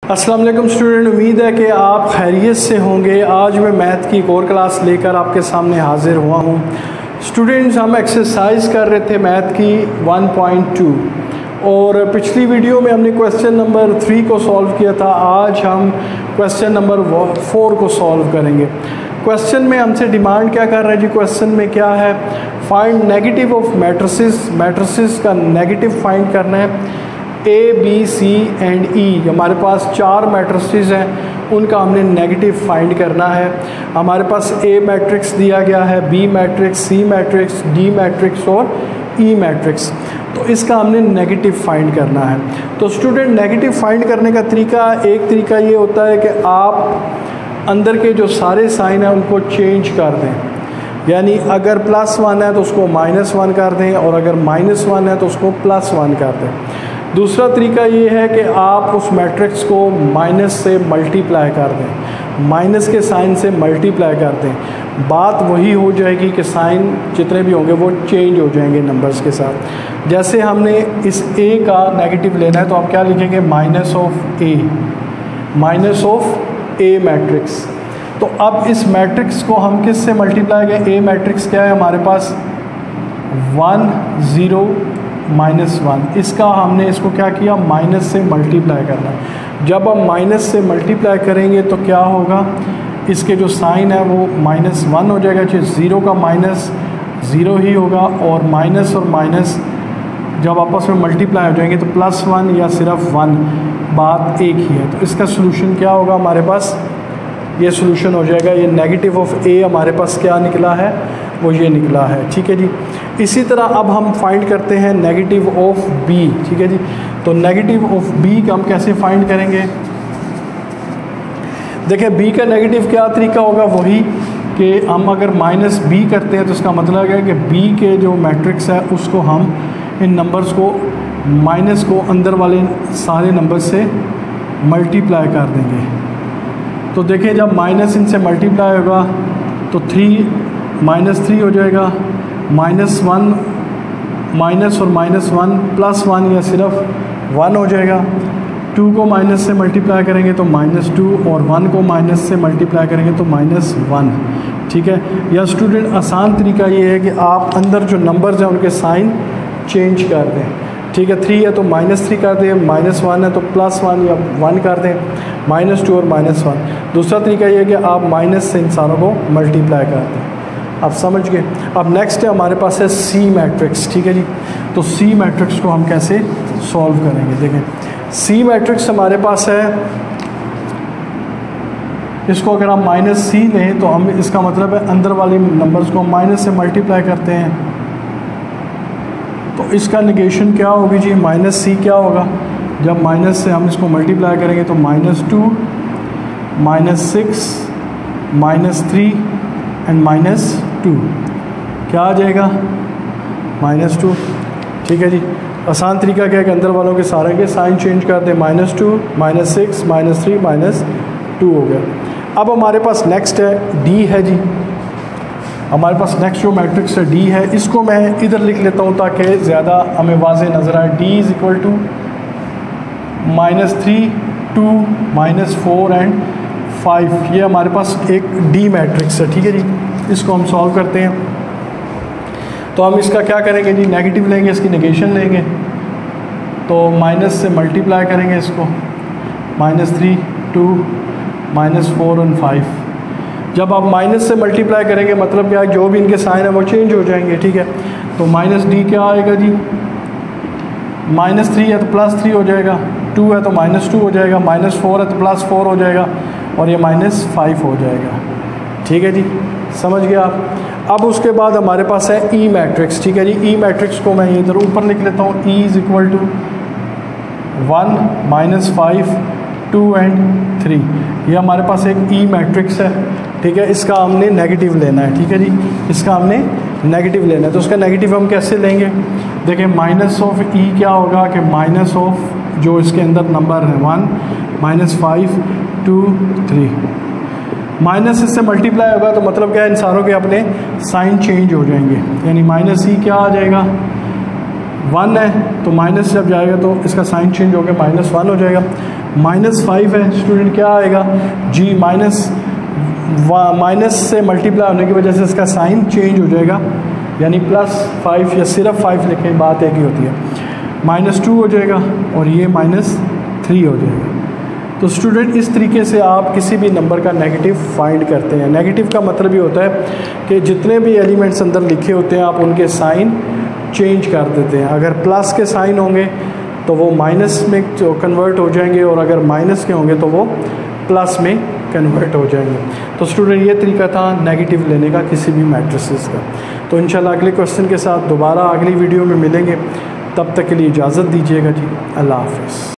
अस्सलाम वालेकुम स्टूडेंट, उम्मीद है कि आप खैरियत से होंगे। आज मैं मैथ की एक और क्लास लेकर आपके सामने हाज़िर हुआ हूँ। स्टूडेंट्स, हम एक्सरसाइज कर रहे थे मैथ की 1.2 और पिछली वीडियो में हमने क्वेश्चन नंबर 3 को सॉल्व किया था। आज हम क्वेश्चन नंबर 4 को सॉल्व करेंगे। क्वेश्चन में हमसे डिमांड क्या कर रहे हैं जी? क्वेश्चन में क्या है? Find negative of matrices. Matrices का नेगेटिव फाइंड करना है। ए बी सी एंड ई, हमारे पास 4 मैट्रिसेस हैं, उनका हमने नेगेटिव फाइंड करना है। हमारे पास ए मैट्रिक्स दिया गया है, B matrix, C matrix, D matrix और ई मैट्रिक्स। तो इसका हमने नेगेटिव फाइंड करना है। तो स्टूडेंट, नेगेटिव फाइंड करने का तरीका, एक तरीका ये होता है कि आप अंदर के जो सारे साइन हैं उनको चेंज कर दें। यानी अगर +1 है तो उसको -1 कर दें और अगर -1 है तो उसको +1 कर दें। दूसरा तरीका ये है कि आप उस मैट्रिक्स को माइनस से मल्टीप्लाई कर दें, माइनस के साइन से मल्टीप्लाई कर दें। बात वही हो जाएगी कि साइन जितने भी होंगे वो चेंज हो जाएंगे नंबर्स के साथ। जैसे हमने इस ए का नेगेटिव लेना है तो आप क्या लिखेंगे? Minus of A matrix. तो अब इस मैट्रिक्स को हम किस से मल्टीप्लाई करें? ए मैट्रिक्स क्या है हमारे पास? 1 0 -1। इसका हमने इसको क्या किया? माइनस से मल्टीप्लाई करना है। जब हम माइनस से मल्टीप्लाई करेंगे तो क्या होगा? इसके जो साइन है वो -1 हो जाएगा। चाहे 0 का माइनस 0 ही होगा और माइनस और माइनस जब आपस में मल्टीप्लाई हो जाएंगे तो +1 या सिर्फ 1, बात एक ही है। तो इसका सोल्यूशन क्या होगा हमारे पास? ये सोल्यूशन हो जाएगा। ये नेगेटिव ऑफ ए हमारे पास क्या निकला है? वो ये निकला है। ठीक है जी। इसी तरह अब हम फाइंड करते हैं नेगेटिव ऑफ बी। ठीक है जी। तो नेगेटिव ऑफ बी का हम कैसे फाइंड करेंगे? देखिए, बी का नेगेटिव क्या तरीका होगा? वही कि हम अगर -b करते हैं तो इसका मतलब है कि b के जो मैट्रिक्स है उसको हम इन नंबर्स को माइनस को अंदर वाले सारे नंबर से मल्टीप्लाई कर देंगे। तो देखिए, जब माइनस इनसे मल्टीप्लाई होगा तो 3 -3 हो जाएगा, -1 माइनस और -1 +1 या सिर्फ 1 हो जाएगा। 2 को माइनस से मल्टीप्लाई करेंगे तो -2 और 1 को माइनस से मल्टीप्लाई करेंगे तो -1। ठीक है। या स्टूडेंट, आसान तरीका ये है कि आप अंदर जो नंबर्स हैं उनके साइन चेंज कर दें। ठीक है। 3 है तो -3 कर दें, -1 है तो +1 या 1 कर दें, -2 और -1। दूसरा तरीका ये है कि आप माइनस से इन सारों को मल्टीप्लाई कर दें। आप समझ गए। अब नेक्स्ट है हमारे पास है सी मैट्रिक्स। ठीक है जी। तो सी मैट्रिक्स को हम कैसे सॉल्व करेंगे? देखें, सी मैट्रिक्स हमारे पास है, इसको अगर हम -c लें तो हम इसका मतलब है अंदर वाले नंबर्स को माइनस से मल्टीप्लाई करते हैं। तो इसका निगेशन क्या होगी जी? -c क्या होगा? जब माइनस से हम इसको मल्टीप्लाई करेंगे तो -2 -6 -3 एंड -2 क्या आ जाएगा? -2। ठीक है जी। आसान तरीका क्या है कि अंदर वालों के सारे के साइन चेंज कर दें। -2 -6 -3 -2 हो गया। अब हमारे पास नेक्स्ट है डी है जी। हमारे पास नेक्स्ट जो मैट्रिक्स है डी है, इसको मैं इधर लिख लेता हूँ ताकि ज़्यादा हमें वाज़ेह नज़र आए। D = -3 2 -4 and 5। ये हमारे पास एक डी मैट्रिक्स है। ठीक है जी। इसको हम सॉल्व करते हैं। तो हम इसका क्या करेंगे जी? नेगेटिव लेंगे, इसकी नेगेशन लेंगे। तो माइनस से मल्टीप्लाई करेंगे इसको, -3 2 -4 और 5। जब आप माइनस से मल्टीप्लाई करेंगे मतलब क्या है? जो भी इनके साइन है वो चेंज हो जाएंगे। ठीक है। तो -d क्या आएगा जी? -3 है तो +3 हो जाएगा, 2 है तो -2 हो जाएगा, -4 है तो +4 हो जाएगा और ये -5 हो जाएगा। ठीक है जी। समझ गया आप? अब उसके बाद हमारे पास है ई मैट्रिक्स। ठीक है जी। ई मैट्रिक्स को मैं इधर ऊपर लिख लेता हूँ। E = 1 -5 2 and 3। ये हमारे पास एक ई मैट्रिक्स है। ठीक है। इसका हमने नेगेटिव लेना है। ठीक है जी। इसका हमने नेगेटिव लेना है। तो उसका नेगेटिव हम कैसे लेंगे? देखिए, -e क्या होगा कि माइनस ऑफ जो इसके अंदर नंबर है 1 -5 2 3, माइनस इससे मल्टीप्लाई होगा तो मतलब क्या है? इन सारों के अपने साइन चेंज हो जाएंगे। यानी -e क्या आ जाएगा? 1 है तो माइनस जब जाएगा तो इसका साइन चेंज हो गया, -1 हो जाएगा। -5 है स्टूडेंट, क्या आएगा जी, माइनस से मल्टीप्लाई होने की वजह से इसका साइन चेंज हो जाएगा, यानी +5 या सिर्फ 5 लिखें, बात एक ही होती है, -2 हो जाएगा और ये -3 हो जाएगा। तो स्टूडेंट इस तरीके से आप किसी भी नंबर का नेगेटिव फाइंड करते हैं। नेगेटिव का मतलब ये होता है कि जितने भी एलिमेंट्स अंदर लिखे होते हैं आप उनके साइन चेंज कर देते हैं। अगर प्लस के साइन होंगे तो वो माइनस में कन्वर्ट हो जाएंगे, और अगर माइनस के होंगे तो वो प्लस में कन्वर्ट हो जाएंगे। तो स्टूडेंट ये तरीका था नेगेटिव लेने का किसी भी मैट्रिसेस का। तो इंशाल्लाह अगले क्वेश्चन के साथ दोबारा अगली वीडियो में मिलेंगे, तब तक के लिए इजाज़त दीजिएगा जी, अल्लाह हाफ़िज़।